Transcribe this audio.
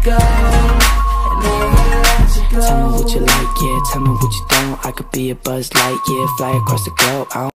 go, and never let you go. Tell me what you like, yeah, tell me what you don't. I could be a Buzz Lightyear, fly across the globe.